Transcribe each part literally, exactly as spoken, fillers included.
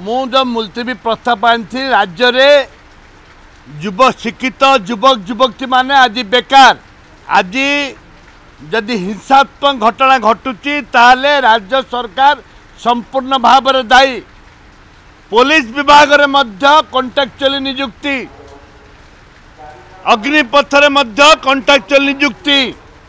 मु जो मुलतवी प्रस्ताव आनी राज्य रे युव शिक्षित युवक युवती माने आज बेकार आज जदि हिंसात्मक घटना घटुची ताले राज्य सरकार संपूर्ण भाव में दायी। पुलिस विभाग रे मध्य कॉन्ट्रैक्चुअल नियुक्ति अग्निपथ रे मध्य कॉन्ट्रैक्चुअल नियुक्ति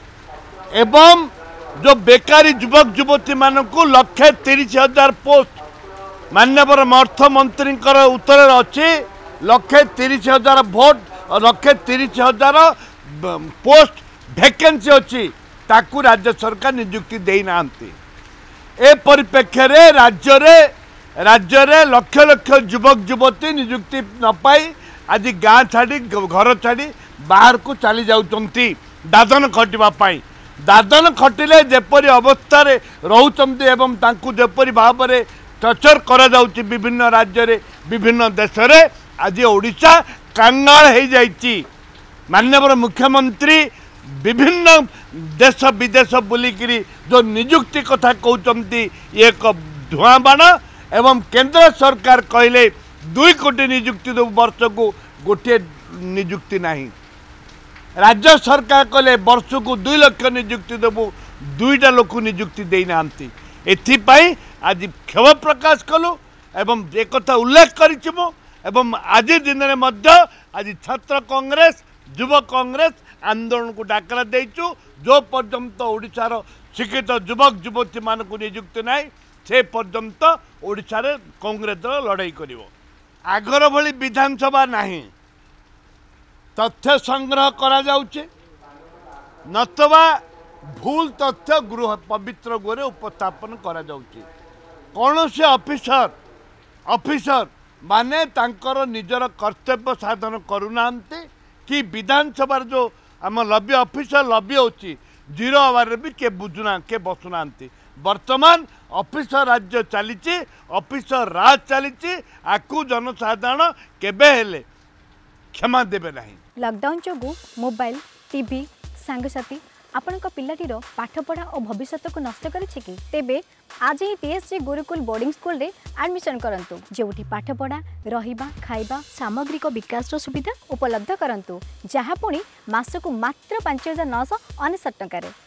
एवं जो बेकारी युवक युवती मानक लक्षे तीस हजार पोस्ट माननीय अर्थमंत्री उत्तर अच्छी लक्षे तीस हजार भोट लक्षे तीस हजार पोस्ट वैकेंसी अच्छी ताकू राज्य सरकार नियुक्ति देना। ए परिप्रेक्षी रे राज्य रे राज्य रे लक्ष लक्ष युवक युवती नियुक्ति न पाई आज गाँ छाड़ी घर छाड़ी बाहर को चली जाउचंती दादन खटिबा दादन खटिले जेपरी अवस्था रे रहउचंती एवं तांकु जेपरी भाव में टर्चर करा जाउची विभिन्न राज्य रे विभिन्न देश रे आज ओडिशा कांगाल हो जाइची। माननीय मुख्यमंत्री विभिन्न देश विदेश बुलिकी जो नियुक्ति कथा कहते एक धुआं बाण एवं केंद्र सरकार कहले दुई कोटी नियुक्ति देव वर्ष को गोटे नियुक्ति नहीं राज्य सरकार कहले वर्ष को दुई लक्ष नियुक्ति देव दुईटा लोक नियुक्ति देना। एथिपाई आज क्षोभ प्रकाश कलु एवं एक कथा उल्लेख करिछु एवं आज दिन में मध्य आज छात्र कांग्रेस युव कांग्रेस आंदोलन को डाकरा देचु जो पर्यंत ओडिशार शिक्षित युवक युवती मानक नियुक्ति ना से पर्यंत ओडिशा रे कांग्रेस दल लड़ाई करिवो। आगर भली विधानसभा नहीं तथ्य संग्रह करा जाउचे नतवा भूल तथ्य गृह पवित्र गृह उपस्थापन करा जाउचे। कौन से ऑफिसर ऑफिसर माने तांकर निजर कर्तव्य साधन करूना कि विधानसभा जो आम लबी ऑफिसर लबी होची जीरो आवर भी के बुझुना के बसुना वर्तमान ऑफिसर राज्य चली ऑफिसर राज चली आकु जनसाधारण केबे हेले क्षमा देबे नहीं। लॉकडाउन जोगु मोबाइल टीवी सांगसाथी आपण पिलाटीर पाठपढ़ा और भविष्य को नष्ट करेछि कि तेबे आज ही टीएससी गुरुकुल बोर्डिंग स्कूल रे एडमिशन करंतु जेउठी पाठपढ़ा रहिबा खाइबा सामग्रिक विकास सुविधा उपलब्ध करंतु जहाँ पुणी मासकु मात्र पांच हजार नौ सौ अनेशत टंका।